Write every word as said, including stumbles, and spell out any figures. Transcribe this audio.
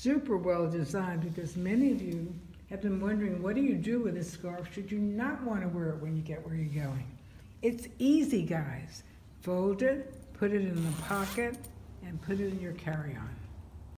super well designed because many of you have been wondering, what do you do with a scarf should you not want to wear it when you get where you're going? It's easy, guys. Fold it, put it in the pocket, and put it in your carry-on.